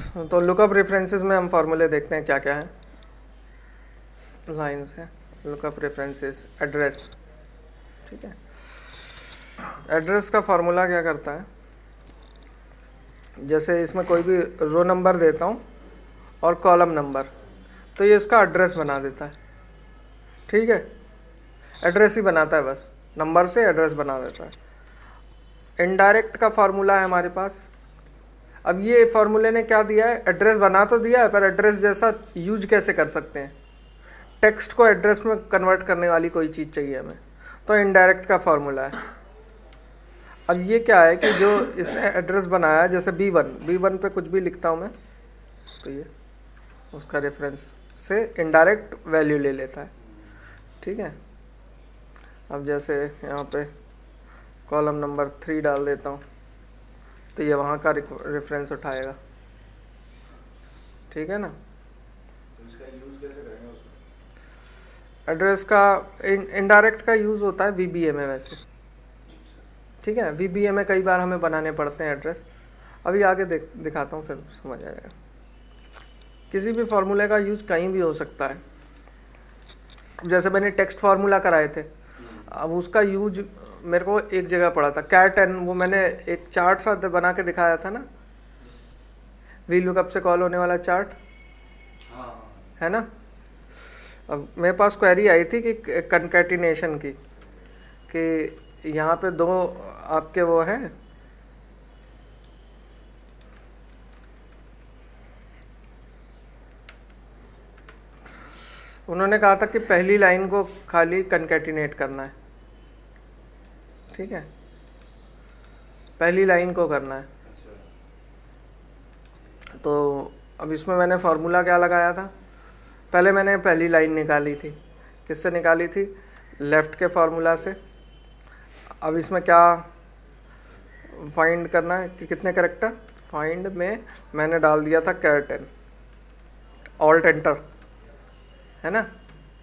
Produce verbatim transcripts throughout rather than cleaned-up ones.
तो lookup references में हम फार्मूले देखते हैं क्या क्या है। लाइन्स है लुकअप रेफरेंसेस, एड्रेस, ठीक है। एड्रेस का फार्मूला क्या करता है, जैसे इसमें कोई भी रो नंबर देता हूँ और कॉलम नंबर, तो ये इसका एड्रेस बना देता है, ठीक है। एड्रेस ही बनाता है, बस नंबर से एड्रेस बना देता है। इनडायरेक्ट का फार्मूला है हमारे पास। अब ये फार्मूले ने क्या दिया है, एड्रेस बना तो दिया है, पर एड्रेस जैसा यूज कैसे कर सकते हैं। टेक्स्ट को एड्रेस में कन्वर्ट करने वाली कोई चीज़ चाहिए हमें, तो इनडायरेक्ट का फार्मूला है। अब ये क्या है कि जो इसने एड्रेस बनाया, जैसे बी वन बी वन पे कुछ भी लिखता हूँ मैं, तो ये उसका रेफरेंस से इनडायरेक्ट वैल्यू ले लेता है, ठीक है। अब जैसे यहाँ पे कॉलम नंबर थ्री डाल देता हूँ, तो ये वहाँ का रेफरेंस उठाएगा, ठीक है ना। इसका यूज कैसे करेंगे उसमें? एड्रेस का इनडायरेक्ट का यूज़ होता है वीबीए में वैसे, ठीक है। वीबीए में कई बार हमें बनाने पड़ते हैं एड्रेस, अभी आगे देख दिखाता हूँ, फिर समझ आएगा। किसी भी फार्मूले का यूज़ कहीं भी हो सकता है। जैसे मैंने टेक्स्ट फार्मूला कराए थे, अब उसका यूज मेरे को एक जगह पड़ा था, कैट एन, वो मैंने एक चार्ट सा बना के दिखाया था ना, वी लुकअप से कॉल होने वाला चार्ट, है ना। अब मेरे पास क्वेरी आई थी कि कंकैटिनेशन की, कि यहाँ पे दो आपके वो हैं, उन्होंने कहा था कि पहली लाइन को खाली कंकैटिनेट करना है, ठीक है, पहली लाइन को करना है। तो अब इसमें मैंने फार्मूला क्या लगाया था, पहले मैंने पहली लाइन निकाली थी, किससे निकाली थी, लेफ़्ट के फार्मूला से। अब इसमें क्या फाइंड करना है कि कितने कैरेक्टर, फाइंड में मैंने डाल दिया था कैरेक्टर, ऑल्ट एंटर, है ना।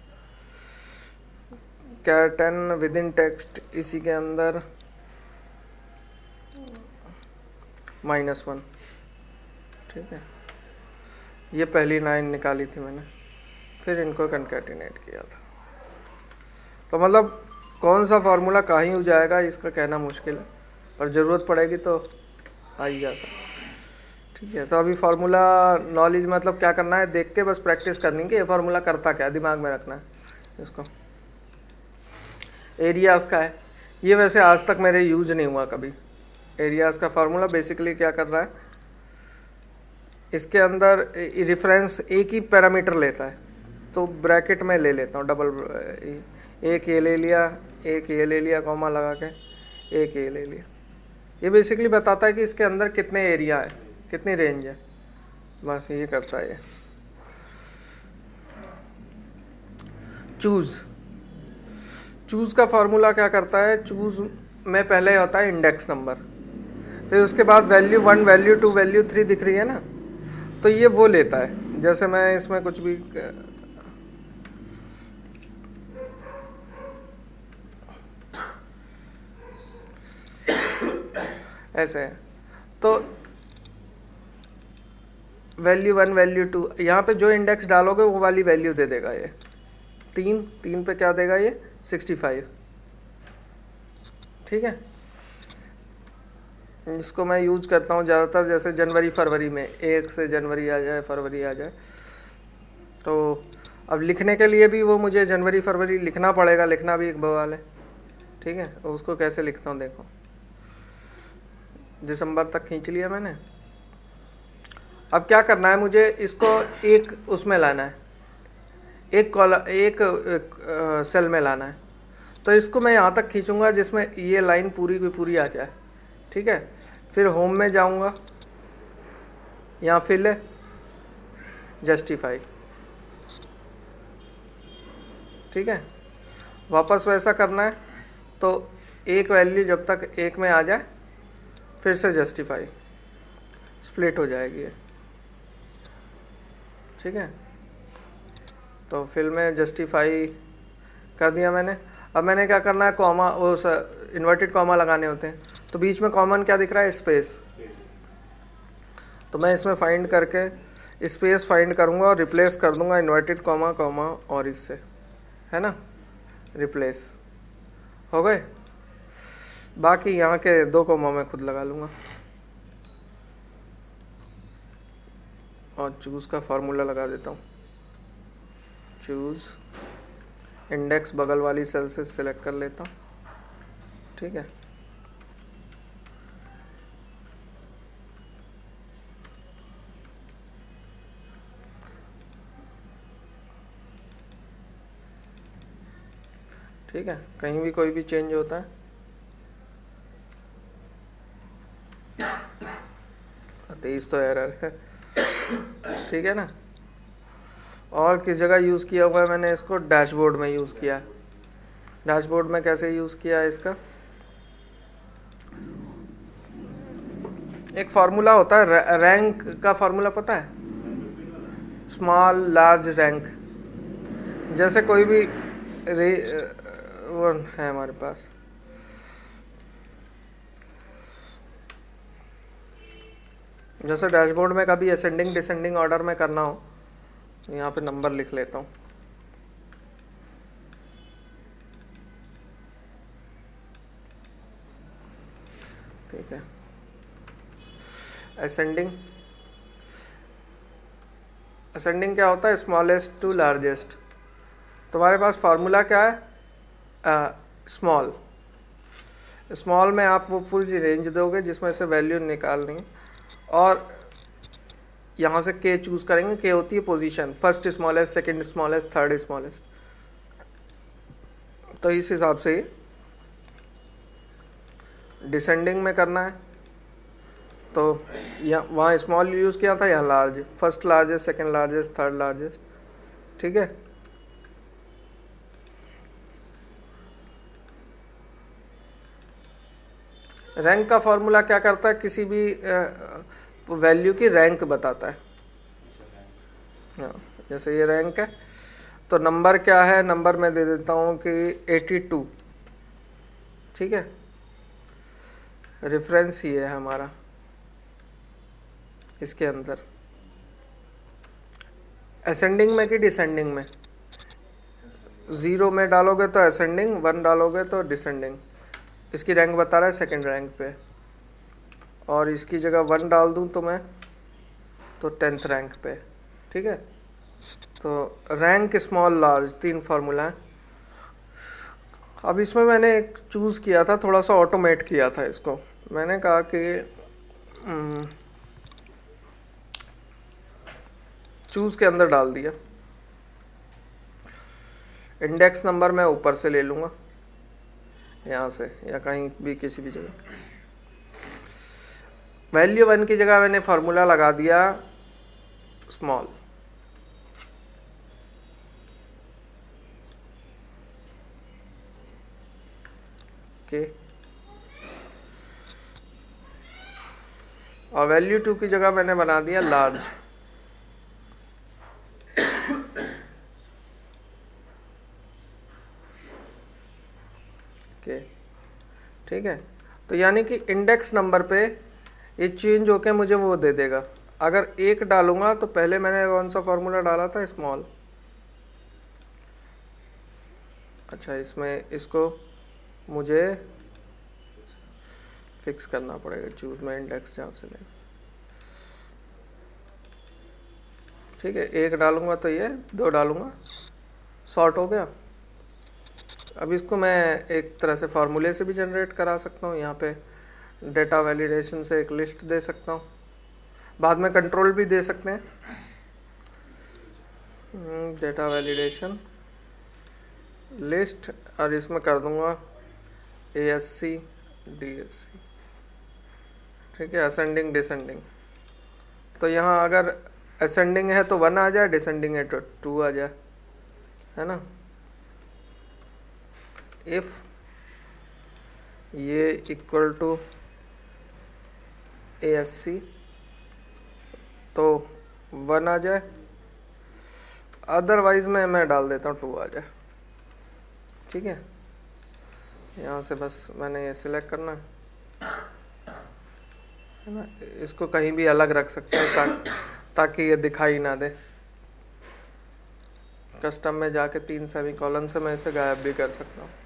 कैरेक्टर विद इन टेक्स्ट, इसी के अंदर माइनस वन, ठीक है। ये पहली लाइन निकाली थी मैंने, फिर इनको कंकैटिनेट किया था। तो मतलब कौन सा फार्मूला कहाँ हो जाएगा इसका कहना मुश्किल है, पर ज़रूरत पड़ेगी तो आ ही जा सकता, ठीक है। तो अभी फार्मूला नॉलेज मतलब क्या करना है, देख के बस प्रैक्टिस करनी है कि ये फार्मूला करता क्या, दिमाग में रखना है इसको। एरियाज़ का है, ये वैसे आज तक मेरे यूज नहीं हुआ कभी। एरियाज़ का फार्मूला बेसिकली क्या कर रहा है, इसके अंदर रेफरेंस एक ही पैरामीटर लेता है, तो ब्रैकेट में ले लेता हूँ डबल, एक ये ले लिया, एक ये ले लिया, कॉमा लगा के एक ये ले लिया। ये बेसिकली बताता है कि इसके अंदर कितने एरिया है, कितनी रेंज है, बस ये करता है ये। चूज़, चूज़ का फार्मूला क्या करता है, चूज़ में पहले होता है इंडेक्स नंबर, फिर उसके बाद value one, value two, value three दिख रही है ना, तो ये वो लेता है। जैसे मैं इसमें कुछ भी ऐसे है, तो वैल्यू वन, वैल्यू टू, यहाँ पे जो इंडेक्स डालोगे वो वाली वैल्यू दे देगा ये। तीन, तीन पे क्या देगा ये, सिक्सटी फाइव, ठीक है। इसको मैं यूज करता हूँ ज़्यादातर, जैसे जनवरी फरवरी में, एक से जनवरी आ जाए, फरवरी आ जाए, तो अब लिखने के लिए भी वो मुझे जनवरी फरवरी लिखना पड़ेगा, लिखना भी एक बवाल है, ठीक है। तो उसको कैसे लिखता हूँ देखो, दिसंबर तक खींच लिया मैंने। अब क्या करना है मुझे, इसको एक उसमें लाना है, एक कॉलम, एक, एक सेल में लाना है। तो इसको मैं यहाँ तक खींचूंगा जिसमें ये लाइन पूरी की पूरी आ जाए, ठीक है। फिर होम में जाऊंगा, यहाँ फिल है, जस्टिफाई, ठीक है। वापस वैसा करना है, तो एक वैल्यू जब तक एक में आ जाए, फिर से जस्टिफाई, स्प्लिट हो जाएगी ये, ठीक है। तो फिल में जस्टिफाई कर दिया मैंने। अब मैंने क्या करना है, कॉमा, वो इन्वर्टेड कॉमा लगाने होते हैं, तो बीच में कॉमन क्या दिख रहा है, स्पेस। तो मैं इसमें फाइंड करके स्पेस फाइंड करूँगा और रिप्लेस कर दूँगा इन्वर्टेड कॉमा कॉमा और इससे, है ना, रिप्लेस हो गए। बाकी यहाँ के दो कॉमा मैं खुद लगा लूँगा और चूज़ का फार्मूला लगा देता हूँ। चूज़ इंडेक्स बगल वाली सेल से सिलेक्ट कर लेता हूँ, ठीक है। ठीक है, कहीं भी कोई भी चेंज होता है तेईस तो एरर है, ठीक है ना। और किस जगह यूज़ किया हुआ है मैंने इसको, डैशबोर्ड में यूज़ किया है। डैशबोर्ड में कैसे यूज़ किया है इसका, एक फार्मूला होता है रैंक का फार्मूला, पता है, स्मॉल लार्ज रैंक। जैसे कोई भी रे वो है हमारे पास, जैसे डैशबोर्ड में कभी असेंडिंग डिसेंडिंग ऑर्डर में करना हो, यहाँ पे नंबर लिख लेता हूँ। ठीक है, असेंडिंग असेंडिंग क्या होता है, स्मॉलेस्ट टू लार्जेस्ट। तुम्हारे पास फार्मूला क्या है, स्मॉल स्मॉल में आप वो पूरी रेंज दोगे जिसमें से वैल्यू निकालनी है और यहाँ से के चूज़ करेंगे। के होती है position, first smallest, second smallest, third smallest. तो इस हिसाब से डिसेंडिंग में करना है, तो यहाँ वहाँ स्मॉल यूज़ किया था, यहाँ large, first largest, second largest, third largest, ठीक है। रैंक का फॉर्मूला क्या करता है, किसी भी वैल्यू की रैंक बताता है। हाँ, जैसे ये रैंक है तो नंबर क्या है, नंबर मैं दे देता हूँ कि बयासी, ठीक है। रेफरेंस ही है हमारा इसके अंदर। असेंडिंग में कि डिसेंडिंग में, ज़ीरो में डालोगे तो असेंडिंग, वन डालोगे तो डिसेंडिंग। इसकी रैंक बता रहा है सेकंड रैंक पे, और इसकी जगह वन डाल दूं तो मैं तो टेंथ रैंक पे, ठीक है। तो रैंक, स्मॉल, लार्ज, तीन फार्मूला है। अब इसमें मैंने एक चूज़ किया था, थोड़ा सा ऑटोमेट किया था इसको। मैंने कहा कि चूज़ के अंदर डाल दिया, इंडेक्स नंबर मैं ऊपर से ले लूँगा यहाँ से या कहीं भी किसी भी जगह। वैल्यू वन की जगह मैंने फार्मूला लगा दिया स्मॉल, ओके। और वैल्यू टू की जगह मैंने बना दिया लार्ज, ओके, ठीक है। तो यानी कि इंडेक्स नंबर पे ये चेंज होके मुझे वो दे देगा। अगर एक डालूंगा तो पहले मैंने कौन सा फार्मूला डाला था, स्मॉल। अच्छा, इसमें इसको मुझे फिक्स करना पड़ेगा, चूज में इंडेक्स जहाँ से ले, ठीक है। एक डालूंगा तो ये, दो डालूंगा, शॉर्ट हो गया। अब इसको मैं एक तरह से फार्मूले से भी जनरेट करा सकता हूँ। यहाँ पे डेटा वैलिडेशन से एक लिस्ट दे सकता हूँ, बाद में कंट्रोल भी दे सकते हैं। डेटा वैलिडेशन लिस्ट, और इसमें कर दूंगा A S C D S C, ठीक है, असेंडिंग डिसेंडिंग। तो यहाँ अगर असेंडिंग है तो वन आ जाए, डिसेंडिंग है तो टू आ जाए, है ना। इफ ये equal to A S C तो वन आ जाए, अदरवाइज में मैं डाल देता हूँ टू आ जाए, ठीक है। यहाँ से बस मैंने ये सिलेक्ट करना है, है ना। इसको कहीं भी अलग रख सकते हैं ता, ताकि ये दिखाई ना दे। कस्टम में जाके तीन सेमी कॉलन से मैं इसे गायब भी कर सकता हूँ।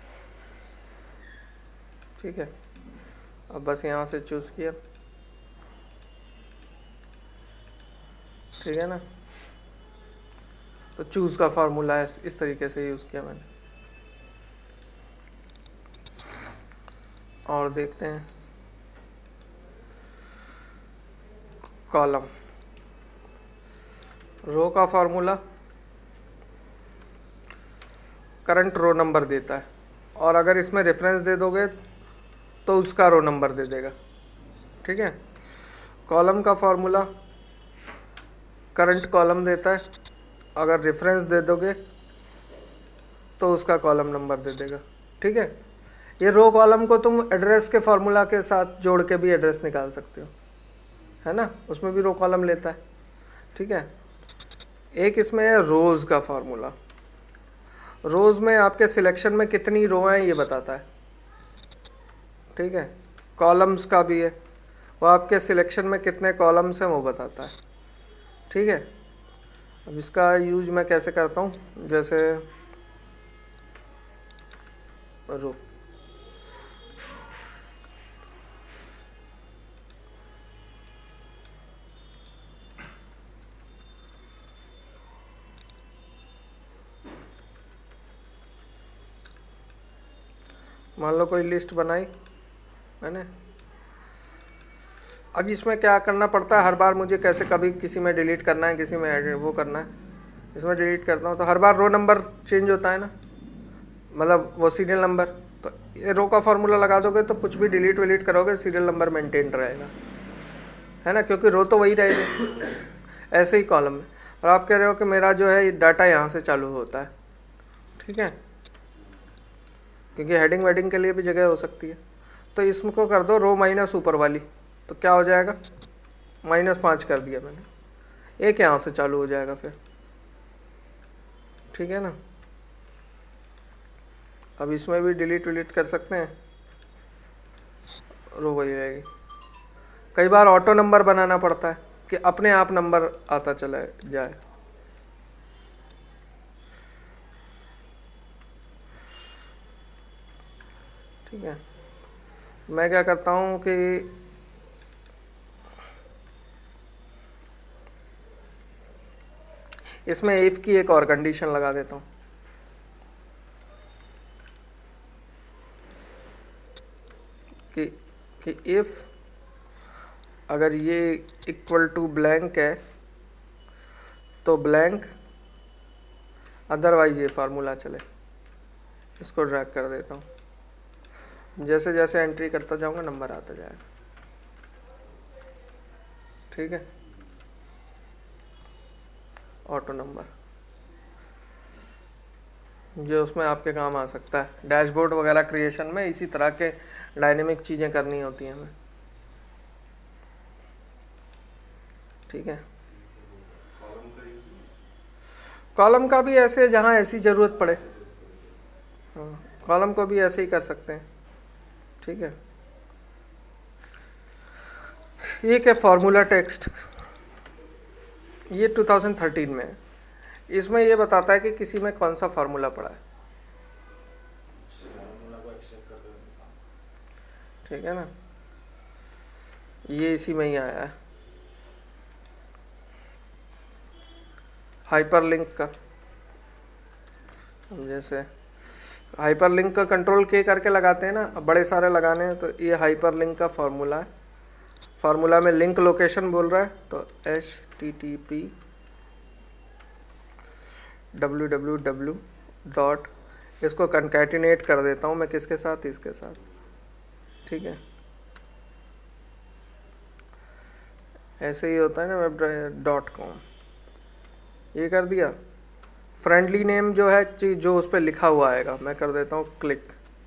ठीक है, अब बस यहाँ से चूज़ किया, ठीक है ना। तो चूज़ का फार्मूला है, इस तरीके से यूज़ किया मैंने। और देखते हैं कॉलम। रो का फार्मूला करंट रो नंबर देता है, और अगर इसमें रेफरेंस दे दोगे तो उसका रो नंबर दे देगा। ठीक है। कॉलम का फार्मूला करंट कॉलम देता है, अगर रेफरेंस दे दोगे तो उसका कॉलम नंबर दे देगा। ठीक है। ये रो कॉलम को तुम एड्रेस के फार्मूला के साथ जोड़ के भी एड्रेस निकाल सकते हो, है ना, उसमें भी रो कॉलम लेता है। ठीक है। एक इसमें है रोज़ का फार्मूला। रोज़ में आपके सिलेक्शन में कितनी रो हैं ये बताता है। ठीक है। कॉलम्स का भी है, वो आपके सिलेक्शन में कितने कॉलम्स हैं वो बताता है। ठीक है। अब इसका यूज मैं कैसे करता हूँ, जैसे रो, मान लो कोई लिस्ट बनाई मैंने। अब इसमें क्या करना पड़ता है, हर बार मुझे कैसे, कभी किसी में डिलीट करना है, किसी में एडिट वो करना है। इसमें डिलीट करता हूँ तो हर बार रो नंबर चेंज होता है ना, मतलब वो सीरियल नंबर। तो ये रो का फार्मूला लगा दोगे तो कुछ भी डिलीट विलीट करोगे सीरियल नंबर मेंटेन रहेगा, है ना, क्योंकि रो तो वही रहेगी। ऐसे ही कॉलम में, और आप कह रहे हो कि मेरा जो है डाटा यहाँ से चालू होता है। ठीक है, क्योंकि हेडिंग वेडिंग के लिए भी जगह हो सकती है। तो इसको कर दो रो माइनस ऊपर वाली, तो क्या हो जाएगा, माइनस पाँच कर दिया मैंने, एक यहाँ से चालू हो जाएगा फिर। ठीक है ना। अब इसमें भी डिलीट विलीट कर सकते हैं, रो वही रहेगी। कई बार ऑटो नंबर बनाना पड़ता है कि अपने आप नंबर आता चला जाए। ठीक है। मैं क्या करता हूँ कि इसमें इफ की एक और कंडीशन लगा देता हूँ कि कि इफ अगर ये इक्वल टू ब्लैंक है तो ब्लैंक, अदरवाइज ये फार्मूला चले। इसको ड्रैग कर देता हूँ, जैसे जैसे एंट्री करता जाऊँगा नंबर आता जाएगा। ठीक है, ऑटो नंबर जो उसमें आपके काम आ सकता है। डैशबोर्ड वगैरह क्रिएशन में इसी तरह के डायनेमिक चीज़ें करनी होती हैं हमें। ठीक है। कॉलम का भी ऐसे, जहाँ ऐसी ज़रूरत पड़े, हाँ, कॉलम को भी ऐसे ही कर सकते हैं। ठीक है। एक है फॉर्मूला टेक्स्ट, ये टू थाउजेंड थर्टीन में है। इसमें ये बताता है कि किसी में कौन सा फार्मूला पड़ा है। ठीक है ना, ये इसी में ही आया है। हाइपरलिंक का, जैसे हाइपरलिंक का कंट्रोल के करके लगाते हैं ना, अब बड़े सारे लगाने हैं तो ये हाइपरलिंक का फार्मूला है। फार्मूला में लिंक लोकेशन बोल रहा है तो H T T P W W W dot, इसको कंकैटिनेट कर देता हूँ मैं किसके साथ, इसके साथ। ठीक है, ऐसे ही होता है ना वेब डॉट कॉम, ये कर दिया। फ्रेंडली नेम जो है जो उस पर लिखा हुआ आएगा, मैं कर देता हूँ क्लिक,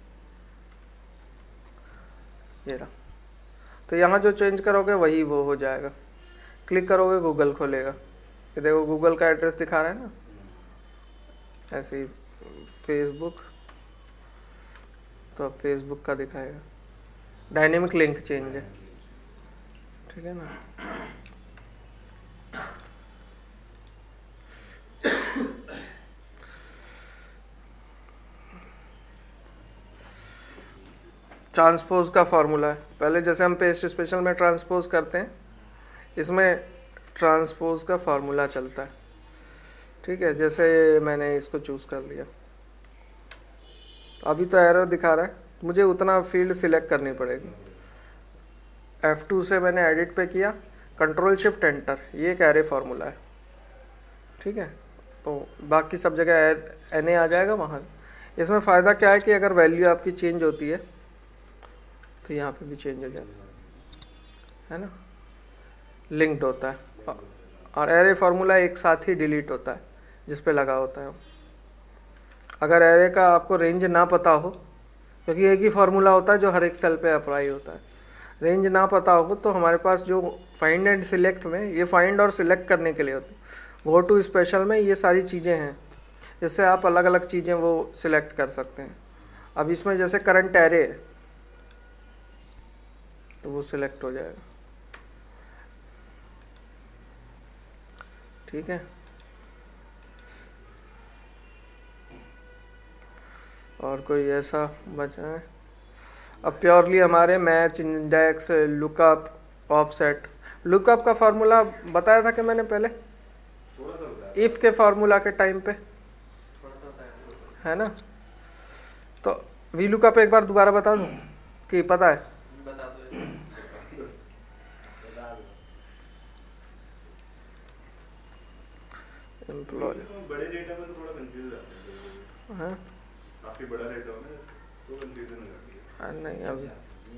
ये रहा। तो यहाँ जो चेंज करोगे वही वो हो जाएगा। क्लिक करोगे गूगल खोलेगा, ये देखो गूगल का एड्रेस दिखा रहा है ना। ऐसे ही फेसबुक, तो फेसबुक का दिखाएगा। डायनेमिक लिंक चेंज है। ठीक है ना। ट्रांसपोज का फॉर्मूला है, पहले जैसे हम पेस्ट स्पेशल में ट्रांसपोज करते हैं, इसमें ट्रांसपोज का फॉर्मूला चलता है। ठीक है, जैसे मैंने इसको चूज़ कर लिया, अभी तो एरर दिखा रहा है, मुझे उतना फील्ड सिलेक्ट करनी पड़ेगी। एफ टू से मैंने एडिट पे किया, कंट्रोल शिफ्ट एंटर, ये एक एरे फार्मूला है। ठीक है, तो बाकी सब जगह एन ए आ जाएगा वहाँ। इसमें फ़ायदा क्या है कि अगर वैल्यू आपकी चेंज होती है तो यहाँ पे भी चेंज हो जाता है ना, लिंक्ड होता है। और एरे फार्मूला एक साथ ही डिलीट होता है जिस पे लगा होता है। अगर एरे का आपको रेंज ना पता हो, क्योंकि एक ही फार्मूला होता है जो हर एक सेल पे अप्लाई होता है, रेंज ना पता हो तो हमारे पास जो फाइंड एंड सिलेक्ट में, ये फाइंड और सिलेक्ट करने के लिए होता है। गो टू स्पेशल में ये सारी चीज़ें हैं, जिससे आप अलग अलग चीज़ें वो सिलेक्ट कर सकते हैं। अब इसमें जैसे करंट एरे है तो वो सिलेक्ट हो जाएगा। ठीक है, और कोई ऐसा बचा है? अब प्योरली हमारे match, index, lookup, offset. Lookup का फार्मूला बताया था कि मैंने पहले, इफ़ के फार्मूला के टाइम पे, है ना। तो वी लुकअप एक बार दोबारा बता दूं कि पता है? बता दो। एम्प्लॉय बड़े डेटा में तो थोड़ा कंफ्यूज रहता है। हाँ, काफी बड़ा डेटा हो ना तो कंफ्यूजन हो जाती है। नहीं अभी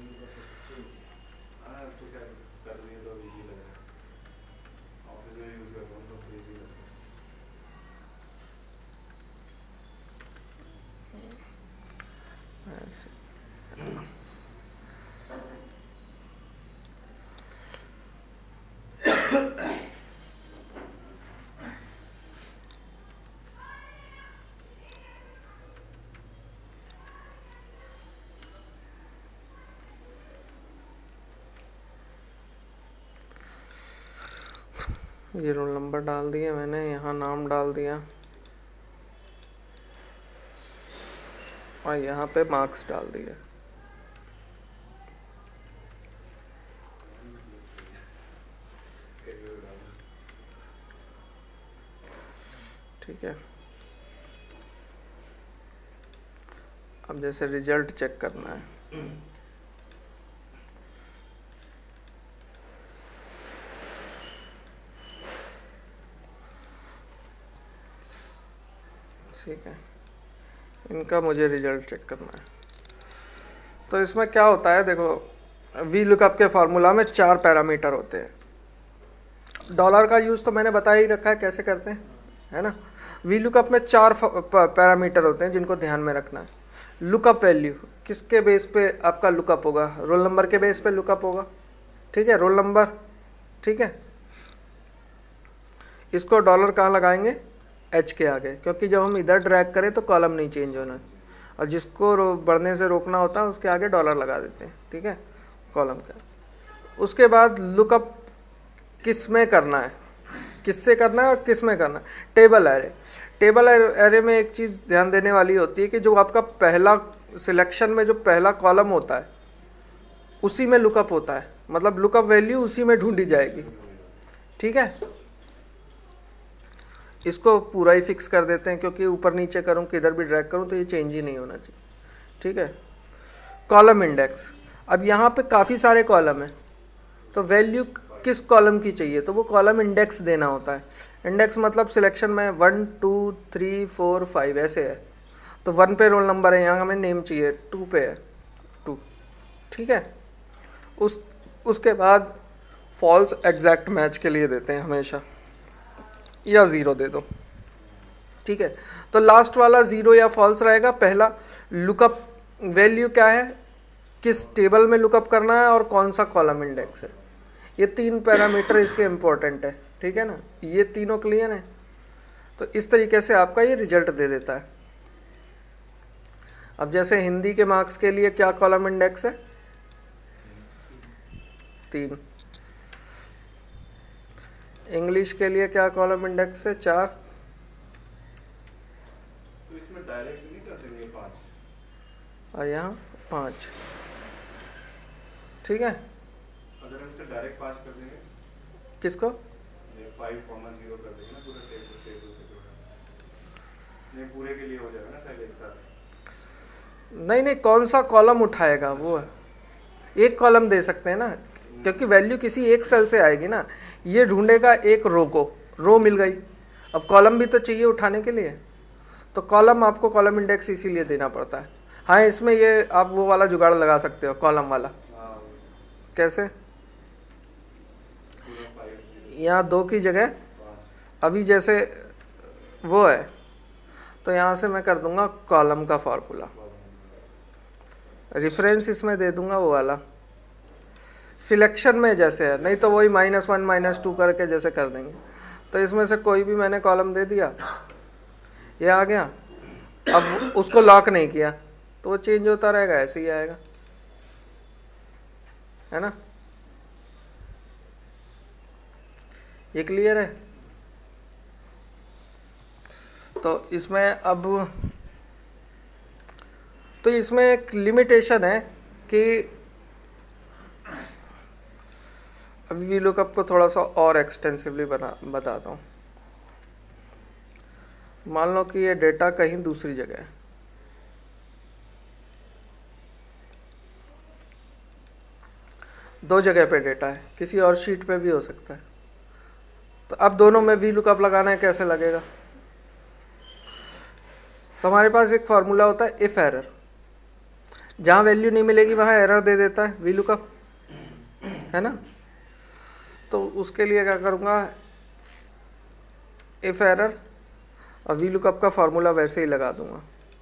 हाँ, तो क्या कर रही है तो इजी लग रहा है। ऑफिस में यूज करता हूँ तो इजी लगता है। ऐसे ये रोल नंबर डाल दिया मैंने, यहाँ नाम डाल दिया और यहाँ पे मार्क्स डाल दिया। ठीक है, अब जैसे रिजल्ट चेक करना है, ठीक है, इनका मुझे रिजल्ट चेक करना है। तो इसमें क्या होता है, देखो वी लुकअप के फार्मूला में चार पैरामीटर होते हैं। डॉलर का यूज़ तो मैंने बता ही रखा है कैसे करते हैं, है ना। वी लुकअप में चार पैरामीटर होते हैं जिनको ध्यान में रखना है। लुकअप वैल्यू, किसके बेस पे आपका लुकअप होगा? रोल नंबर के बेस पे लुकअप होगा। ठीक है, रोल नंबर। ठीक है, इसको डॉलर कहाँ लगाएंगे? एच के आगे, क्योंकि जब हम इधर ड्रैग करें तो कॉलम नहीं चेंज होना है, और जिसको बढ़ने से रोकना होता है उसके आगे डॉलर लगा देते हैं। ठीक है, कॉलम का। उसके बाद लुकअप किस में करना है, किससे करना है और किस में करना है? Table array. टेबल एरे में एक चीज़ ध्यान देने वाली होती है कि जो आपका पहला सिलेक्शन में जो पहला कॉलम होता है उसी में लुकअप होता है, मतलब लुकअप वैल्यू उसी में ढूंढी जाएगी। ठीक है, इसको पूरा ही फिक्स कर देते हैं, क्योंकि ऊपर नीचे करूँ किधर भी ड्रैग करूँ तो ये चेंज ही नहीं होना चाहिए। ठीक है, कॉलम इंडेक्स। अब यहाँ पे काफ़ी सारे कॉलम हैं, तो वैल्यू किस कॉलम की चाहिए तो वो कॉलम इंडेक्स देना होता है। इंडेक्स मतलब सिलेक्शन में one two three four five ऐसे है, तो वन पे रोल नंबर है, यहाँ हमें नेम चाहिए, टू पे है टू। ठीक है, उस उसके बाद फॉल्स एग्जैक्ट मैच के लिए देते हैं हमेशा, या ज़ीरो दे दो। ठीक है, तो लास्ट वाला ज़ीरो या फॉल्स रहेगा। पहला लुकअप वैल्यू क्या है, किस टेबल में लुकअप करना है और कौन सा कॉलम इंडेक्स है, ये तीन पैरामीटर इसके इम्पोर्टेंट है। ठीक है ना, ये तीनों क्लियर हैं। तो इस तरीके से आपका ये रिजल्ट दे देता है। अब जैसे हिंदी के मार्क्स के लिए क्या कॉलम इंडेक्स है? तीन। इंग्लिश के लिए क्या कॉलम इंडेक्स है? चार। तो इसमें डायरेक्ट नहीं कर देंगे पाँच, और यहाँ पाँच। ठीक है, अगर हम इसे डायरेक्ट पाँच कर देंगे, किसको? ये फाइव कॉमा जीरो कर देंगे ना पूरा टेबल टेबल से जोड़ा, ये पूरे के लिए हो जाएगा ना शायद एक साथ। नहीं नहीं, कौन सा कॉलम उठाएगा वो है। एक कॉलम दे सकते हैं ना, क्योंकि वैल्यू किसी एक सेल से आएगी ना। ये ढूंढेगा एक रो को, रो मिल गई, अब कॉलम भी तो चाहिए उठाने के लिए, तो कॉलम आपको कॉलम इंडेक्स इसीलिए देना पड़ता है। हाँ, इसमें ये आप वो वाला जुगाड़ लगा सकते हो, कॉलम वाला। कैसे? यहाँ दो की जगह अभी जैसे वो है, तो यहाँ से मैं कर दूंगा कॉलम का फॉर्मूला, रेफरेंस इसमें दे दूंगा वो वाला। सिलेक्शन में जैसे है, नहीं तो वही माइनस वन माइनस टू करके जैसे कर देंगे। तो इसमें से कोई भी मैंने कॉलम दे दिया, ये आ गया। अब उसको लॉक नहीं किया तो वो चेंज होता रहेगा, ऐसे ही आएगा, है ना। ये क्लियर है? तो इसमें अब तो इसमें एक लिमिटेशन है कि अभी वीलुकअप को थोड़ा सा और एक्सटेंसिवली बना बताता हूँ। मान लो कि ये डेटा कहीं दूसरी जगह है, दो जगह पे डेटा है, किसी और शीट पे भी हो सकता है। तो अब दोनों में वीलुकअप लगाना है, कैसे लगेगा? तो हमारे पास एक फार्मूला होता है इफ एरर, जहाँ वैल्यू नहीं मिलेगी वहाँ एरर दे देता है वीलुकअप, है ना। तो उसके लिए क्या करूँगा, इफ एरर, और वीलुकअप का फार्मूला वैसे ही लगा दूंगा।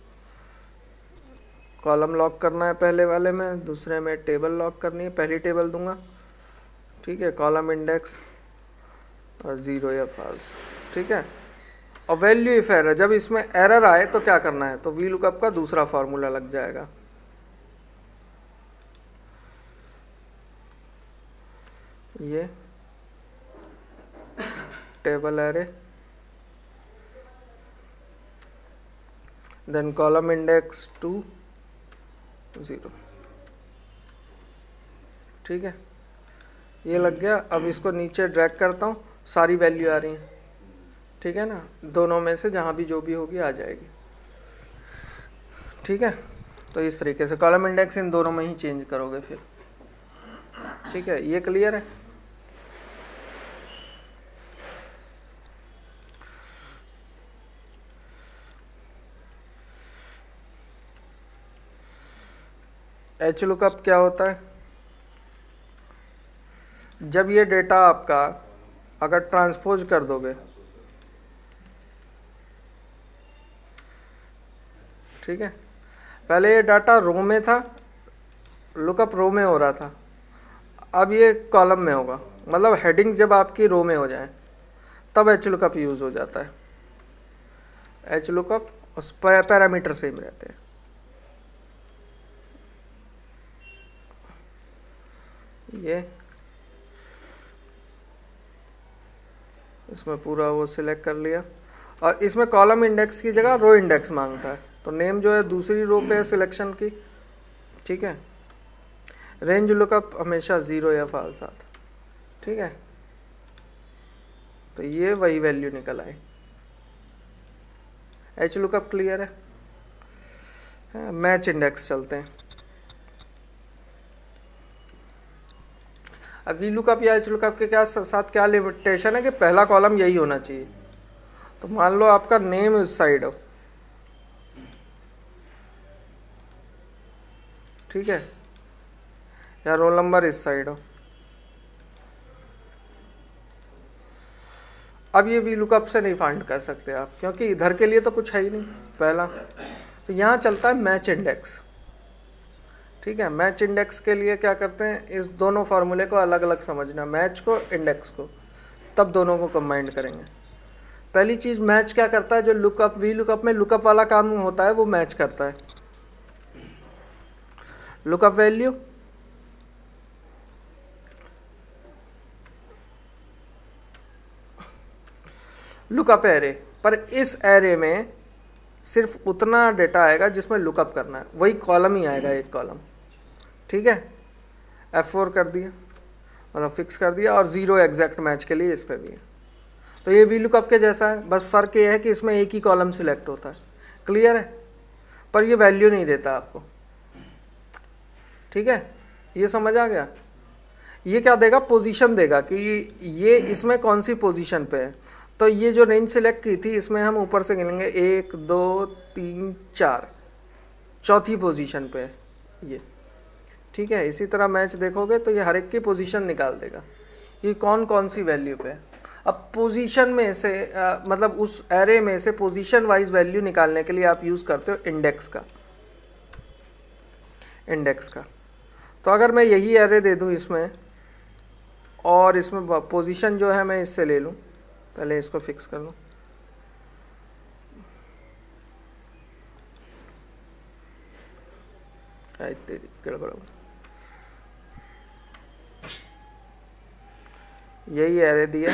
कॉलम लॉक करना है पहले वाले में, दूसरे में टेबल लॉक करनी है, पहली टेबल दूंगा, ठीक है, कॉलम इंडेक्स और ज़ीरो या फॉल्स, ठीक है। और वैल्यू इफ एरर, जब इसमें एरर आए तो क्या करना है, तो वीलुकअप का दूसरा फार्मूला लग जाएगा। ये table array, then column index two zero, ठीक है, ये लग गया। अब इसको नीचे ड्रैग करता हूँ, सारी वैल्यू आ रही हैं, ठीक है ना, दोनों में से जहाँ भी जो भी होगी आ जाएगी, ठीक है। तो इस तरीके से कॉलम इंडेक्स इन दोनों में ही चेंज करोगे फिर, ठीक है। ये क्लियर है? एच लुकअप क्या होता है? जब ये डेटा आपका अगर ट्रांसपोज कर दोगे, ठीक है, पहले ये डाटा रो में था, लुकअप रो में हो रहा था, अब ये कॉलम में होगा, मतलब हेडिंग जब आपकी रो में हो जाए तब एच लुकअप यूज़ हो जाता है। एच लुकअप और पैरामीटर सेम रहते हैं। ये इसमें पूरा वो सिलेक्ट कर लिया, और इसमें कॉलम इंडेक्स की जगह रो इंडेक्स मांगता है, तो नेम जो है दूसरी रो पे है सिलेक्शन की, ठीक है। रेंज लुकअप हमेशा ज़ीरो या फॉल्स आता, ठीक है। तो ये वही वैल्यू निकल आई। एच लुकअप क्लियर है? मैच इंडेक्स चलते हैं। अब वी लुकअप या एच लुकअप के क्या साथ क्या लिमिटेशन है कि पहला कॉलम यही होना चाहिए। तो मान लो आपका नेम इस साइड हो, ठीक है, या रोल नंबर इस साइड हो। अब ये वी लुकअप से नहीं फाइंड कर सकते आप, क्योंकि इधर के लिए तो कुछ है ही नहीं पहला। तो यहाँ चलता है मैच इंडेक्स, ठीक है। मैच इंडेक्स के लिए क्या करते हैं, इस दोनों फार्मूले को अलग अलग समझना, मैच को इंडेक्स को, तब दोनों को कंबाइंड करेंगे। पहली चीज़ मैच क्या करता है, जो लुकअप वी लुकअप में लुकअप वाला काम होता है वो मैच करता है। लुकअप वैल्यू लुकअप एरे, पर इस एरे में सिर्फ उतना डेटा आएगा जिसमें लुकअप करना है, वही कॉलम ही आएगा, एक कॉलम। ठीक है, एफ फोर कर दिया, मतलब फिक्स कर दिया, और ज़ीरो एग्जैक्ट मैच के लिए इस पर भी है। तो ये वी लुकअप के जैसा है, बस फ़र्क ये है कि इसमें एक ही कॉलम सिलेक्ट होता है। क्लियर है, पर ये वैल्यू नहीं देता आपको। ठीक है, ये समझ आ गया। ये क्या देगा, पोजीशन देगा कि ये इसमें कौन सी पोजीशन पे है। तो ये जो रेंज सिलेक्ट की थी, इसमें हम ऊपर से गिनेंगे एक दो तीन चार, चौथी पोजीशन पे है ये। ठीक है, इसी तरह मैच देखोगे तो ये हर एक की पोजीशन निकाल देगा कि कौन कौन सी वैल्यू पे है। अब पोजीशन में से आ, मतलब उस एरे में से पोजीशन वाइज वैल्यू निकालने के लिए आप यूज़ करते हो इंडेक्स का, इंडेक्स का। तो अगर मैं यही एरे दे दूं इसमें, और इसमें पोजीशन जो है मैं इससे ले लूं, पहले इसको फिक्स कर लूं। तेरी गड़बड़, यही एरे दिया,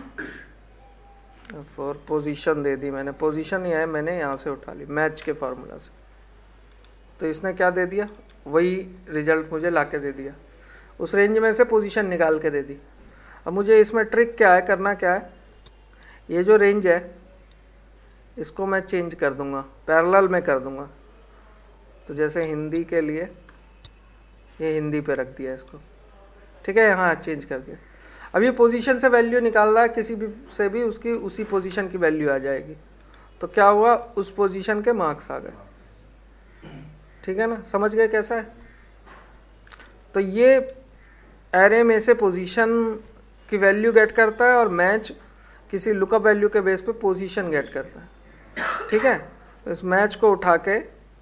फॉर पोजीशन दे दी मैंने। पोजीशन ही है, मैंने यहाँ से उठा ली मैच के फार्मूला से। तो इसने क्या दे दिया, वही रिजल्ट मुझे लाके दे दिया, उस रेंज में से पोजीशन निकाल के दे दी। अब मुझे इसमें ट्रिक क्या है, करना क्या है, ये जो रेंज है इसको मैं चेंज कर दूंगा, पैरेलल में कर दूंगा। तो जैसे हिंदी के लिए ये हिंदी पे रख दिया इसको। ठीक है, यहाँ चेंज कर दिया। अब ये पोजीशन से वैल्यू निकाल रहा है, किसी भी से भी उसकी उसी पोजीशन की वैल्यू आ जाएगी। तो क्या हुआ, उस पोजीशन के मार्क्स आ गए। ठीक है ना, समझ गए कैसा है। तो ये एरे में से पोजीशन की वैल्यू गेट करता है, और मैच किसी लुकअप वैल्यू के बेस पे पोजीशन गेट करता है। ठीक है, तो इस मैच को उठा के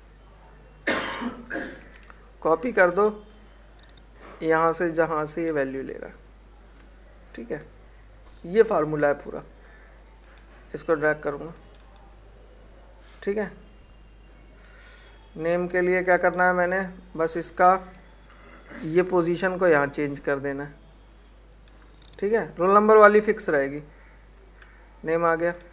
कॉपी कर दो यहाँ से, जहाँ से ये वैल्यू ले रहा है। ठीक है, ये फार्मूला है पूरा, इसको ड्रैग करूँगा। ठीक है, नेम के लिए क्या करना है, मैंने बस इसका ये पोजीशन को यहाँ चेंज कर देना है। ठीक है, रोल नंबर वाली फिक्स रहेगी, नेम आ गया।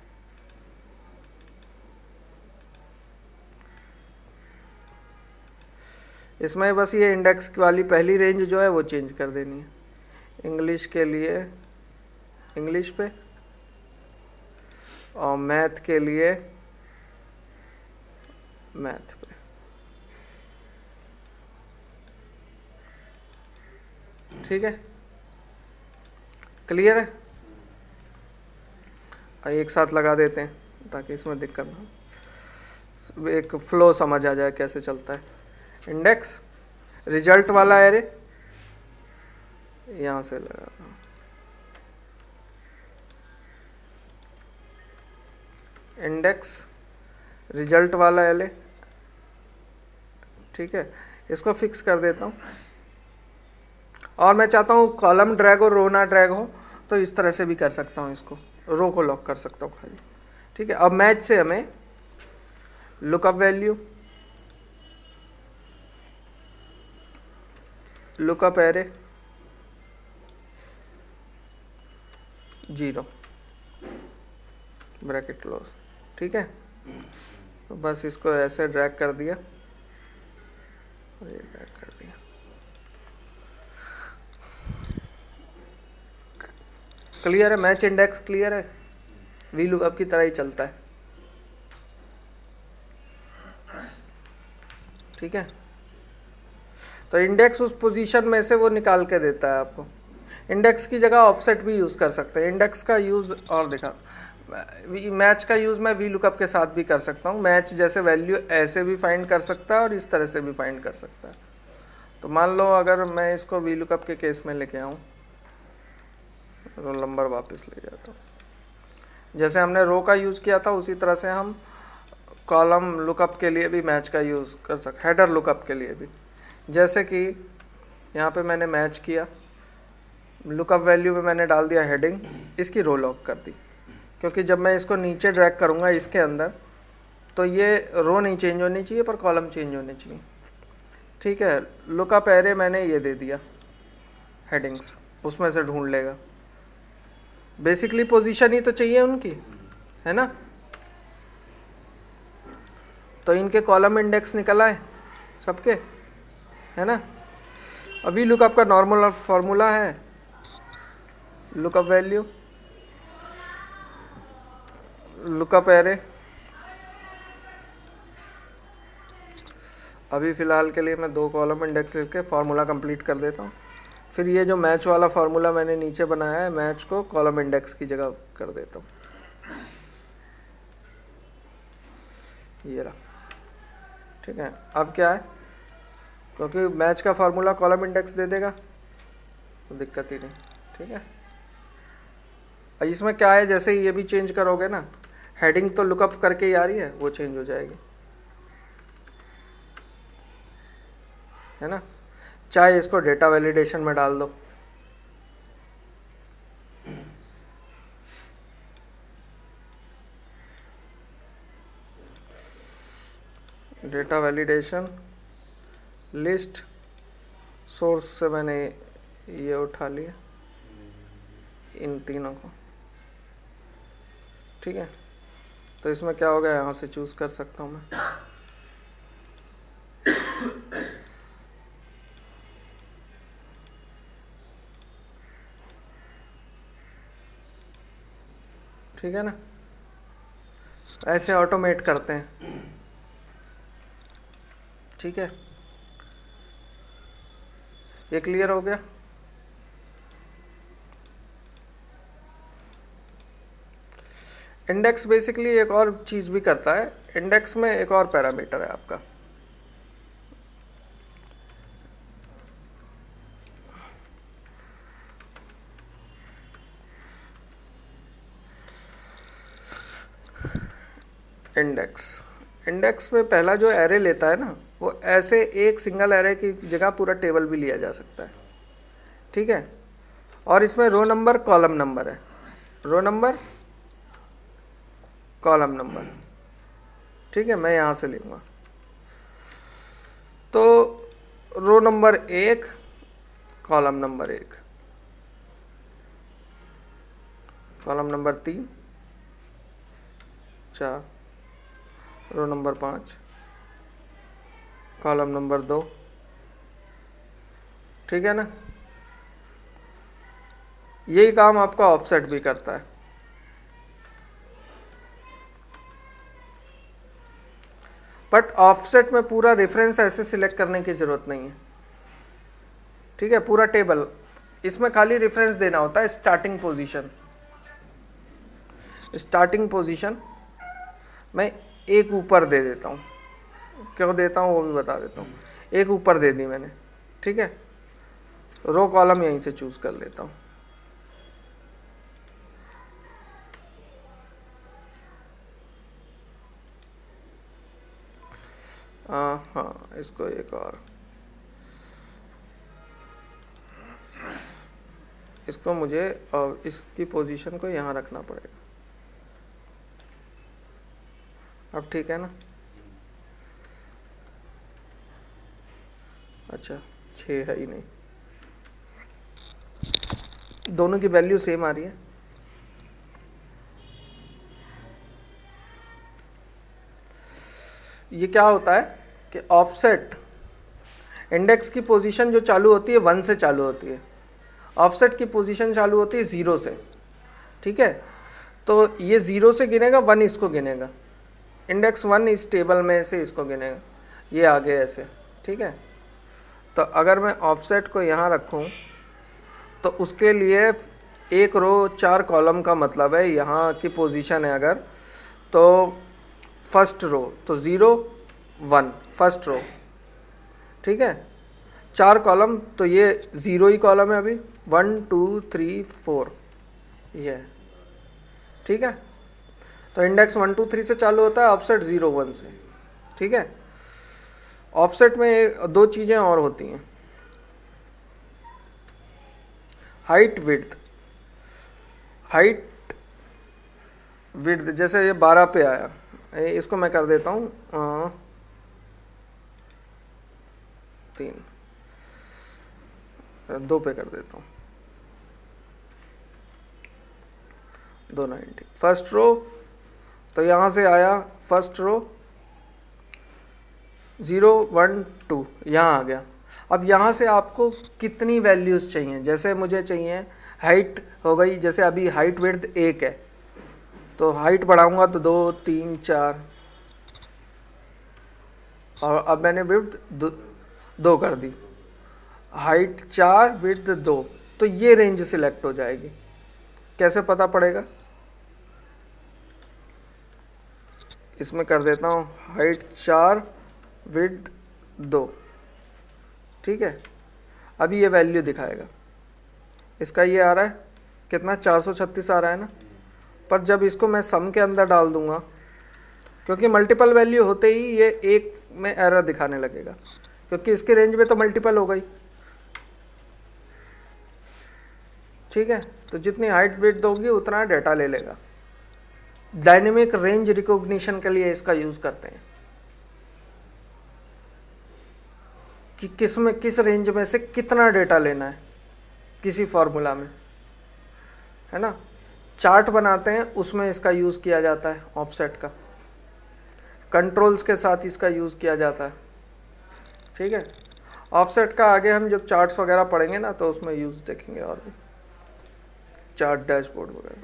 इसमें बस ये इंडेक्स वाली पहली रेंज जो है वो चेंज कर देनी है। इंग्लिश के लिए इंग्लिश पे, और मैथ के लिए मैथ पे। ठीक है, क्लियर है। एक साथ लगा देते हैं ताकि इसमें दिक्कत ना हो, एक फ्लो समझ आ जाए कैसे चलता है। इंडेक्स, रिजल्ट वाला एरे यहाँ से लगा, इंडेक्स रिजल्ट वाला एरे। ठीक है, इसको फिक्स कर देता हूँ। और मैं चाहता हूँ कॉलम ड्रैग और रो ना ड्रैग हो, तो इस तरह से भी कर सकता हूँ, इसको रो को लॉक कर सकता हूँ खाली। ठीक है, अब मैच से हमें lookup value, lookup array zero, bracket close. ठीक है, तो बस इसको ऐसे ड्रैग कर दिया और ये ड्रैग कर दिया। क्लियर है, मैच इंडेक्स क्लियर है, वी लुकअप की तरह ही चलता है। ठीक है, तो इंडेक्स उस पोजीशन में से वो निकाल के देता है आपको। इंडेक्स की जगह ऑफसेट भी यूज़ कर सकते हैं। इंडेक्स का यूज़ और देखा, मैच का यूज़ मैं वी लुकअप के साथ भी कर सकता हूँ। मैच जैसे वैल्यू ऐसे भी फाइंड कर सकता है और इस तरह से भी फाइंड कर सकता है। तो मान लो अगर मैं इसको वी लुकअप के केस में लेके आऊँ, रोल नंबर वापस ले जाता हूँ। जैसे हमने रो का यूज़ किया था उसी तरह से हम कॉलम लुकअप के लिए भी मैच का यूज़ कर सकते, हेडर लुकअप के लिए भी। जैसे कि यहाँ पे मैंने मैच किया, लुकअप वैल्यू में मैंने डाल दिया हेडिंग, इसकी रो लॉक कर दी, क्योंकि जब मैं इसको नीचे ड्रैग करूँगा इसके अंदर तो ये रो नहीं चेंज होनी चाहिए पर कॉलम चेंज होनी चाहिए। ठीक है, लुकअप एरे मैंने ये दे दिया, हेडिंग्स उसमें से ढूंढ लेगा। बेसिकली पोजीशन ही तो चाहिए उनकी, है ना। तो इनके कॉलम इंडेक्स निकल आए सबके, है ना। अभी लुकअप का नॉर्मल फॉर्मूला है लुकअप वैल्यू, लुकअप एरे। अभी फ़िलहाल के लिए मैं दो कॉलम इंडेक्स लेके फार्मूला कंप्लीट कर देता हूँ। फिर ये जो मैच वाला फार्मूला मैंने नीचे बनाया है, मैच को कॉलम इंडेक्स की जगह कर देता हूँ। ये रहा, ठीक है। अब क्या है, क्योंकि मैच का फार्मूला कॉलम इंडेक्स दे देगा तो दिक्कत ही नहीं, ठीक है। और इसमें क्या है, जैसे ये भी चेंज करोगे ना, हेडिंग तो लुकअप करके ही आ रही है, वो चेंज हो जाएगी, है ना। चाहे इसको डेटा वैलिडेशन में डाल दो, डेटा वैलिडेशन लिस्ट, सोर्स से मैंने ये उठा लिया इन तीनों को, ठीक है। तो इसमें क्या होगा, यहाँ से चूज़ कर सकता हूँ मैं। ठीक है ना, ऐसे ऑटोमेट करते हैं, ठीक है। ये क्लियर हो गया। इंडेक्स बेसिकली एक और चीज़ भी करता है, इंडेक्स में एक और पैरामीटर है आपका, इंडेक्स। इंडेक्स में पहला जो एरे लेता है ना, वो ऐसे एक सिंगल एरे की जगह पूरा टेबल भी लिया जा सकता है, ठीक है। और इसमें रो नंबर कॉलम नंबर है, रो नंबर कॉलम नंबर, ठीक है। मैं यहाँ से लूँगा तो रो नंबर एक, कॉलम नंबर एक, कॉलम नंबर तीन, चार, रो नंबर पाँच, कॉलम नंबर दो, ठीक है ना। यही काम आपका ऑफसेट भी करता है। बट ऑफसेट में पूरा रेफरेंस ऐसे सिलेक्ट करने की ज़रूरत नहीं है, ठीक है। पूरा टेबल, इसमें खाली रेफरेंस देना होता है, स्टार्टिंग पोजीशन। स्टार्टिंग पोजीशन मैं एक ऊपर दे देता हूँ, क्यों देता हूँ वो भी बता देता हूँ। एक ऊपर दे दी मैंने, ठीक है। रो कॉलम यहीं से चूज़ कर लेता हूँ, हाँ हाँ, इसको एक और, इसको मुझे इसकी पोजीशन को यहाँ रखना पड़ेगा। अब ठीक है ना। अच्छा, छः है ही नहीं, दोनों की वैल्यू सेम आ रही है। ये क्या होता है कि ऑफसेट, इंडेक्स की पोजीशन जो चालू होती है वन से चालू होती है, ऑफसेट की पोजीशन चालू होती है ज़ीरो से, ठीक है। तो ये ज़ीरो से गिनेगा, वन इसको गिनेगा, इंडेक्स वन इस टेबल में से इसको गिनेगा, ये आगे ऐसे, ठीक है। तो अगर मैं ऑफसेट को यहाँ रखूँ तो उसके लिए एक रो चार कॉलम का मतलब है, यहाँ की पोजीशन है अगर, तो फर्स्ट रो तो ज़ीरो वन फर्स्ट रो, ठीक है। चार कॉलम तो ये ज़ीरो ही कॉलम है अभी, वन टू थ्री फोर, ये है, ठीक है। तो इंडेक्स वन टू थ्री से चालू होता है, ऑफसेट ज़ीरो वन से, ठीक है। ऑफसेट में एक दो चीज़ें और होती हैं, हाइट विड्थ। हाइट विड्थ जैसे ये बारह पे आया, इसको मैं कर देता हूँ तीन, दो पे कर देता हूँ, दो नाइन्टी। फर्स्ट रो तो यहाँ से आया first row zero one two, यहाँ आ गया। अब यहाँ से आपको कितनी वैल्यूज़ चाहिए, जैसे मुझे चाहिए हाइट हो गई, जैसे अभी हाइट विड्थ एक है तो हाइट बढ़ाऊंगा तो दो तीन चार, और अब मैंने विड्थ दो, दो कर दी, हाइट चार विड्थ दो, तो ये रेंज सिलेक्ट हो जाएगी। कैसे पता पड़ेगा, इसमें कर देता हूँ हाइट चार विड्थ दो, ठीक है। अभी ये वैल्यू दिखाएगा, इसका ये आ रहा है कितना, चार सौ छत्तीस आ रहा है ना। पर जब इसको मैं सम के अंदर डाल दूंगा, क्योंकि मल्टीपल वैल्यू होते ही ये एक में एरर दिखाने लगेगा, क्योंकि इसके रेंज में तो मल्टीपल हो गई, ठीक है। तो जितनी हाइट विड्थ होगी उतना डेटा ले लेगा। डायनेमिक रेंज रिकॉग्निशन के लिए इसका यूज करते हैं कि किस में किस रेंज में से कितना डेटा लेना है किसी फॉर्मूला में, है ना। चार्ट बनाते हैं उसमें इसका यूज किया जाता है, ऑफसेट का, कंट्रोल्स के साथ इसका यूज किया जाता है, ठीक है। ऑफसेट का आगे हम जब चार्ट्स वगैरह पढ़ेंगे ना तो उसमें यूज देखेंगे, और भी चार्ट डैशबोर्ड वगैरह।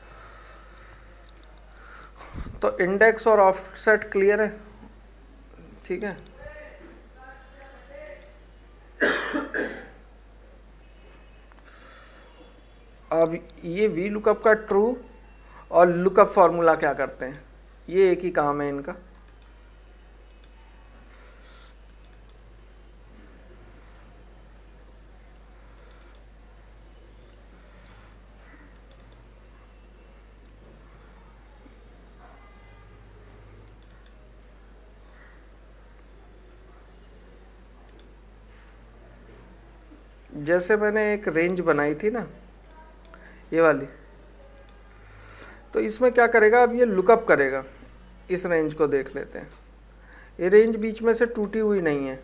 तो इंडेक्स और ऑफसेट क्लियर है, ठीक है। अब ये वी लुकअप का ट्रू और लुकअप फॉर्मूला क्या करते हैं, ये एक ही काम है इनका। जैसे मैंने एक रेंज बनाई थी ना, ये वाली, तो इसमें क्या करेगा, अब ये लुकअप करेगा। इस रेंज को देख लेते हैं, ये रेंज बीच में से टूटी हुई नहीं है,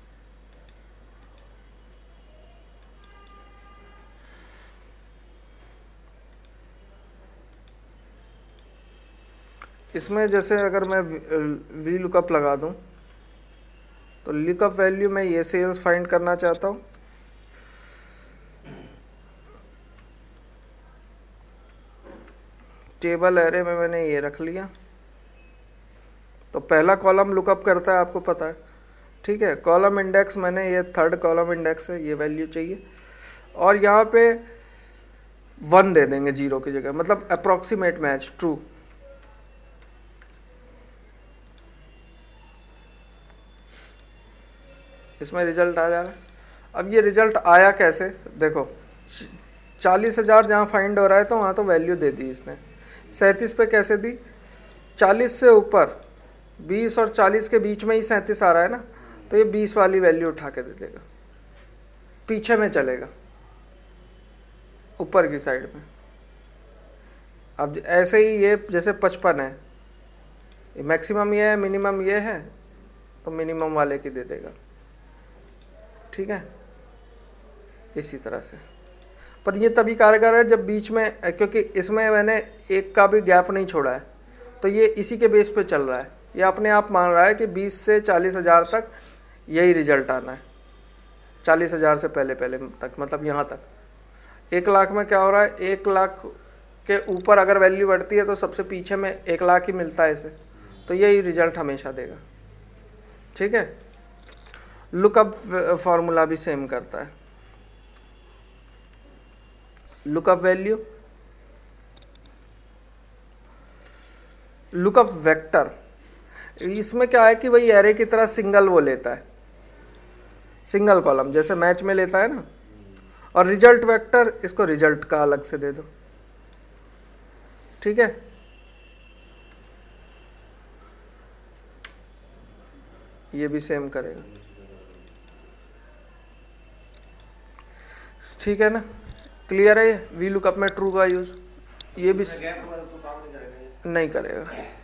इसमें जैसे अगर मैं वी लुकअप लगा दूं तो लुकअप वैल्यू में ये सेल्स फाइंड करना चाहता हूं, टेबल एरे में मैंने ये रख लिया, तो पहला कॉलम लुकअप करता है, आपको पता है, ठीक है। कॉलम इंडेक्स मैंने ये थर्ड कॉलम इंडेक्स है, ये वैल्यू चाहिए, और यहाँ पे वन दे देंगे जीरो की जगह, मतलब अप्रोक्सीमेट मैच ट्रू। इसमें रिजल्ट आ जा रहा है। अब ये रिजल्ट आया कैसे, देखो चालीस हजार जहाँ फाइंड हो रहा है तो वहाँ तो वैल्यू दे दी इसने, सैंतीस पे कैसे दी, चालीस से ऊपर, बीस और चालीस के बीच में ही सैंतीस आ रहा है ना, तो ये बीस वाली वैल्यू उठा के दे देगा, पीछे में चलेगा ऊपर की साइड में। अब ऐसे ही ये जैसे पचपन है, मैक्सिमम ये है, मिनिमम ये है, तो मिनिमम वाले की दे देगा, ठीक है, इसी तरह से। पर ये तभी कारगर है जब बीच में, क्योंकि इसमें मैंने एक का भी गैप नहीं छोड़ा है, तो ये इसी के बेस पे चल रहा है, ये अपने आप मान रहा है कि बीस से चालीस हज़ार तक यही रिजल्ट आना है, चालीस हज़ार से पहले पहले तक, मतलब यहाँ तक। एक लाख में क्या हो रहा है, एक लाख के ऊपर अगर वैल्यू बढ़ती है तो सबसे पीछे में एक लाख ही मिलता है इसे, तो यही रिजल्ट हमेशा देगा, ठीक है। लुकअप फॉर्मूला भी सेम करता है, लुकअप वैल्यू, लुकअप वेक्टर, इसमें क्या है कि भाई एरे की तरह सिंगल वो लेता है, सिंगल कॉलम जैसे मैच में लेता है ना, और रिजल्ट वेक्टर इसको रिजल्ट का अलग से दे दो, ठीक है। ये भी सेम करेगा, ठीक है ना, क्लियर है। वी लुकअप में ट्रू का यूज, ये भी नहीं करेगा,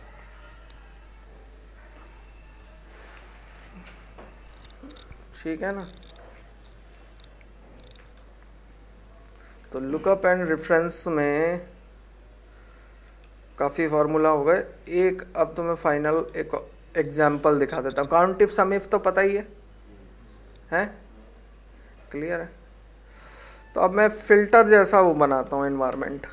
ठीक है ना। तो लुकअप एंड रेफरेंस में काफ़ी फार्मूला हो गए। एक अब तो मैं फाइनल एक एग्जाम्पल दिखा देता हूँ। काउंट इफ सम इफ तो पता ही है, हैं? क्लियर है? तो अब मैं फिल्टर जैसा वो बनाता हूँ एनवायरनमेंट।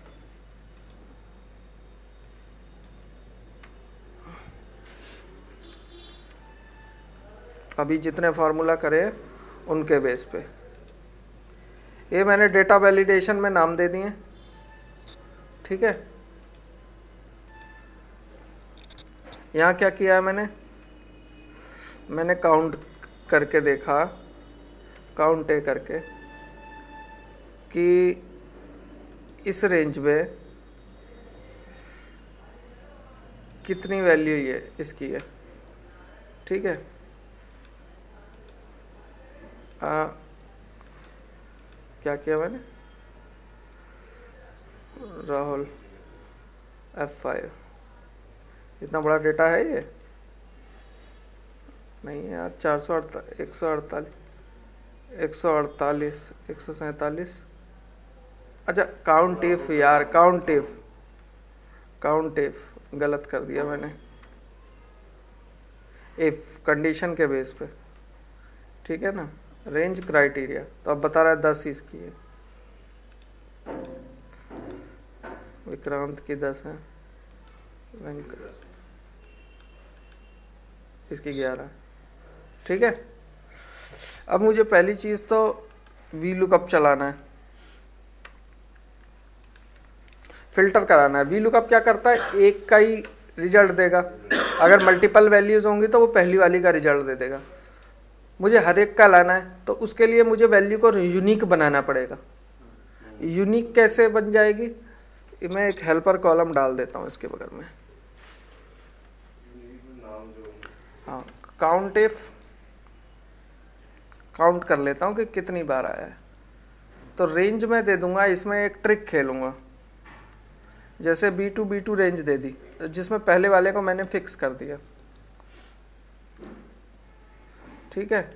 अभी जितने फार्मूला करे उनके बेस पे ये मैंने डेटा वैलिडेशन में नाम दे दिए, ठीक है। यहाँ क्या किया है मैंने मैंने काउंट करके देखा, काउंट ए करके कि इस रेंज में कितनी वैल्यू ये इसकी है, ठीक है। आ, क्या किया मैंने, राहुल एफ फाइव, इतना बड़ा डेटा है ये नहीं है यार, चार सौ अड़तालीस एक सौ अड़तालीस एक सौ अड़तालीस एक सौ सैंतालीस, अच्छा काउंट इफ यार, काउंट इफ काउंट इफ गलत कर दिया मैंने, इफ कंडीशन के बेस पे, ठीक है ना। रेंज क्राइटेरिया तो अब बता रहा है दस इसकी है, विक्रांत की दस है, वेंकट इसकी ग्यारह, ठीक है। अब मुझे पहली चीज़ तो वी लुकअप चलाना है, फिल्टर कराना है। वी लुकअप क्या करता है, एक का ही रिजल्ट देगा, अगर मल्टीपल वैल्यूज़ होंगी तो वो पहली वाली का रिजल्ट दे देगा। मुझे हर एक का लाना है तो उसके लिए मुझे वैल्यू को यूनिक बनाना पड़ेगा। यूनिक कैसे बन जाएगी, मैं एक हेल्पर कॉलम डाल देता हूँ इसके बगल में। हाँ, काउंट इफ काउंट कर लेता हूँ कि कितनी बार आया है, तो रेंज में दे दूंगा। इसमें एक ट्रिक खेलूंगा, जैसे B two B two range दे दी, जिसमें पहले वाले को मैंने फिक्स कर दिया, ठीक है।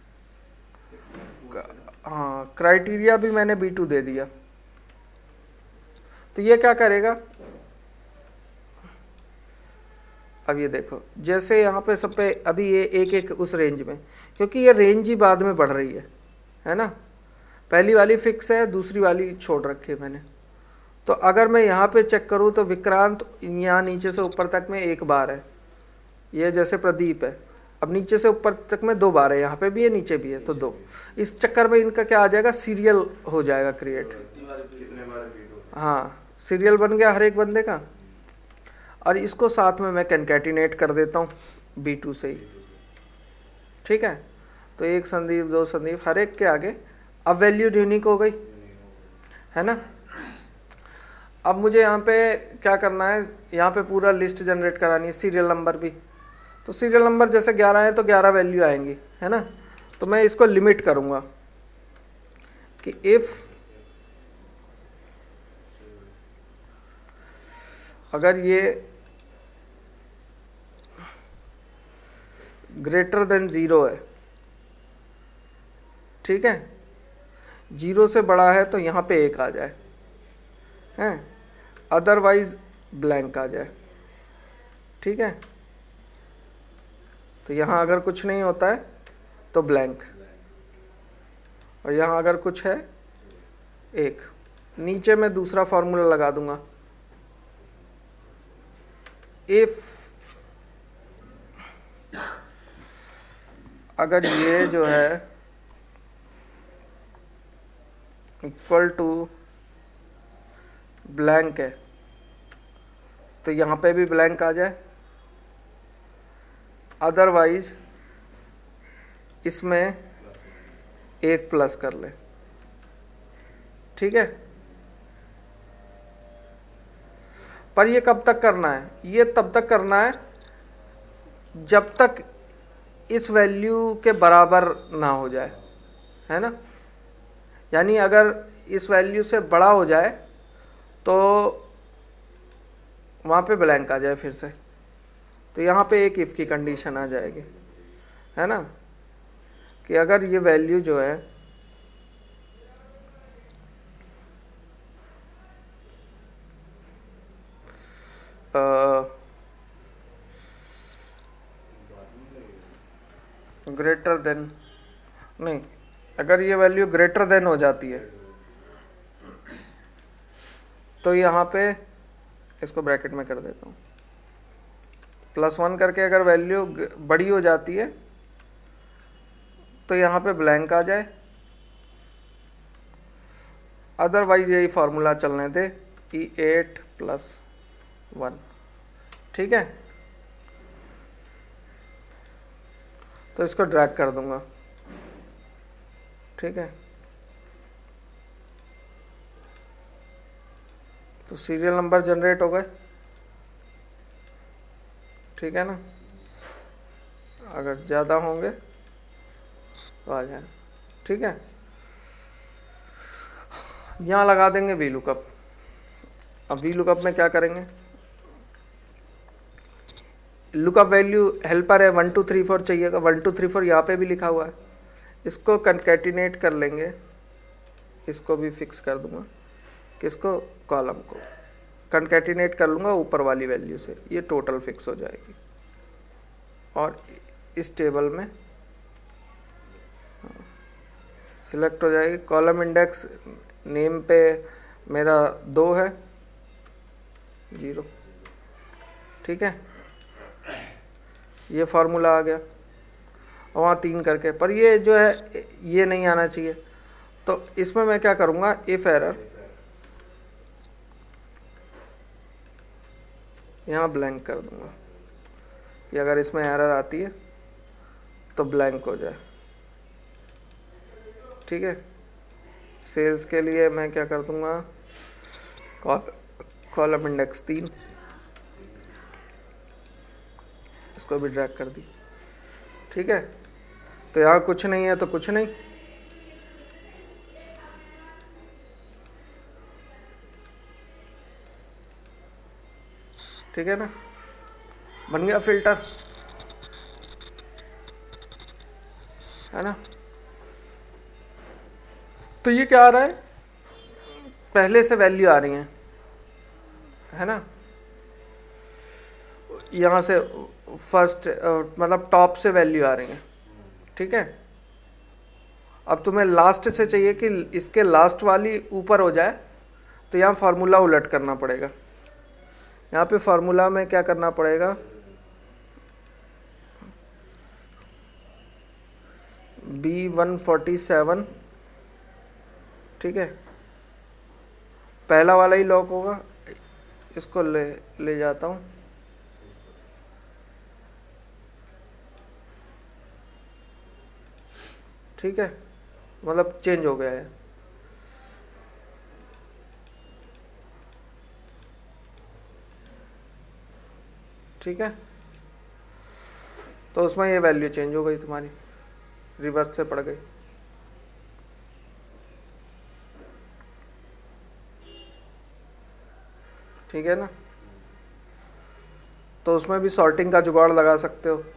हाँ, क्राइटेरिया भी मैंने बी टू दे दिया। तो ये क्या करेगा, अब ये देखो, जैसे यहाँ पे सब पे अभी ये एक एक उस रेंज में, क्योंकि ये रेंज ही बाद में बढ़ रही है, है ना। पहली वाली फिक्स है, दूसरी वाली छोड़ रखी है मैंने। तो अगर मैं यहाँ पे चेक करूँ तो विक्रांत यहाँ नीचे से ऊपर तक में एक बार है, ये जैसे प्रदीप है, अब नीचे से ऊपर तक में दो बार है, यहाँ पे भी है नीचे भी है, तो दो। इस चक्कर में इनका क्या आ जाएगा, सीरियल हो जाएगा क्रिएट। हाँ, सीरियल बन गया हर एक बंदे का। और इसको साथ में मैं कैनकैटिनेट कर देता हूँ बी टू से ही, ठीक है। तो एक संदीप, दो संदीप, हर एक के आगे अब वैल्यू यूनिक हो गई, है ना। अब मुझे यहाँ पे क्या करना है, यहाँ पे पूरा लिस्ट जनरेट करानी है, सीरियल नंबर भी। तो सीरियल नंबर जैसे ग्यारह है तो ग्यारह वैल्यू आएंगी, है ना। तो मैं इसको लिमिट करूँगा कि इफ़ अगर ये ग्रेटर देन ज़ीरो है, ठीक है, जीरो से बड़ा है तो यहाँ पे एक आ जाए, हैं, अदरवाइज ब्लैंक आ जाए, ठीक है। तो यहाँ अगर कुछ नहीं होता है तो ब्लैंक, और यहाँ अगर कुछ है एक। नीचे मैं दूसरा फॉर्मूला लगा दूंगा, इफ अगर ये जो है इक्वल टू ब्लैंक है तो यहाँ पे भी ब्लैंक आ जाए, अदरवाइज इसमें एक प्लस कर ले, ठीक है। पर ये कब तक करना है, ये तब तक करना है जब तक इस वैल्यू के बराबर ना हो जाए, है ना। यानी अगर इस वैल्यू से बड़ा हो जाए तो वहाँ पे ब्लैंक आ जाए फिर से, तो यहाँ पे एक इफ़ की कंडीशन आ जाएगी, है ना, कि अगर ये वैल्यू जो है ग्रेटर देन नहीं, अगर ये वैल्यू ग्रेटर देन हो जाती है तो यहाँ पे इसको ब्रैकेट में कर देता हूँ, प्लस वन करके अगर वैल्यू बड़ी हो जाती है तो यहाँ पे ब्लैंक आ जाए, अदरवाइज यही फार्मूला चलने दे, ई एट प्लस वन। ठीक है, तो इसको ड्रैग कर दूंगा। ठीक है, तो सीरियल नंबर जनरेट हो गए। ठीक है ना, अगर ज़्यादा होंगे तो आ जाए। ठीक है, यहाँ लगा देंगे वी लुकअप। अब वी लुकअप में क्या करेंगे, लुकअप वैल्यू हेल्पर है वन टू थ्री फोर चाहिएगा, वन टू थ्री फोर यहाँ पे भी लिखा हुआ है, इसको कंकैटिनेट कर लेंगे, इसको भी फिक्स कर दूंगा, किसको, कॉलम को कंकैटिनेट कर लूँगा ऊपर वाली वैल्यू से, ये टोटल फिक्स हो जाएगी। और इस टेबल में सिलेक्ट हो जाएगी। कॉलम इंडेक्स नेम पे मेरा दो है, जीरो। ठीक है, ये फार्मूला आ गया, और वहाँ तीन करके, पर ये जो है ये नहीं आना चाहिए, तो इसमें मैं क्या करूँगा, इफ एरर, यहाँ ब्लैंक कर दूँगा कि अगर इसमें एरर आती है तो ब्लैंक हो जाए। ठीक है, सेल्स के लिए मैं क्या कर दूँगा, कॉलम इंडेक्स तीन, इसको भी ड्रैग कर दी। ठीक है, तो यहाँ कुछ नहीं है तो कुछ नहीं, ठीक है ना, बन गया फिल्टर, है ना। तो ये क्या आ रहा है, पहले से वैल्यू आ रही है, है ना, यहाँ से फर्स्ट मतलब टॉप से वैल्यू आ रही है। ठीक है, अब तुम्हें लास्ट से चाहिए कि इसके लास्ट वाली ऊपर हो जाए, तो यहाँ फार्मूला उलट करना पड़ेगा। यहाँ पे फार्मूला में क्या करना पड़ेगा, बी वन फोर्टी सेवन, ठीक है, पहला वाला ही लॉक होगा, इसको ले ले जाता हूँ, ठीक है, मतलब चेंज हो गया है। ठीक है, तो उसमें ये वैल्यू चेंज हो गई तुम्हारी, रिवर्स से पड़ गई। ठीक है ना, तो उसमें भी सॉर्टिंग का जुगाड़ लगा सकते हो,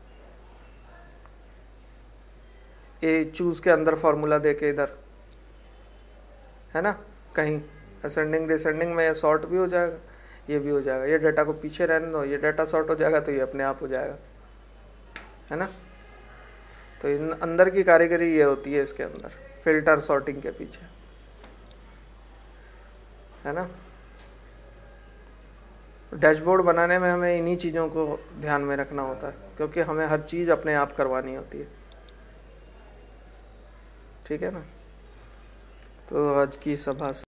ए चूज के अंदर फार्मूला देके इधर, है ना, कहीं असेंडिंग डिसेंडिंग में सॉर्ट भी हो जाएगा, ये भी हो जाएगा, ये डाटा को पीछे रहने दो, ये डाटा सॉर्ट हो जाएगा तो ये अपने आप हो जाएगा, है ना। तो इन अंदर की कारीगरी ये होती है इसके अंदर, फिल्टर सॉर्टिंग के पीछे, है ना। डैशबोर्ड बनाने में हमें इन्हीं चीज़ों को ध्यान में रखना होता है, क्योंकि हमें हर चीज़ अपने आप करवानी होती है। ठीक है ना, तो आज की सभा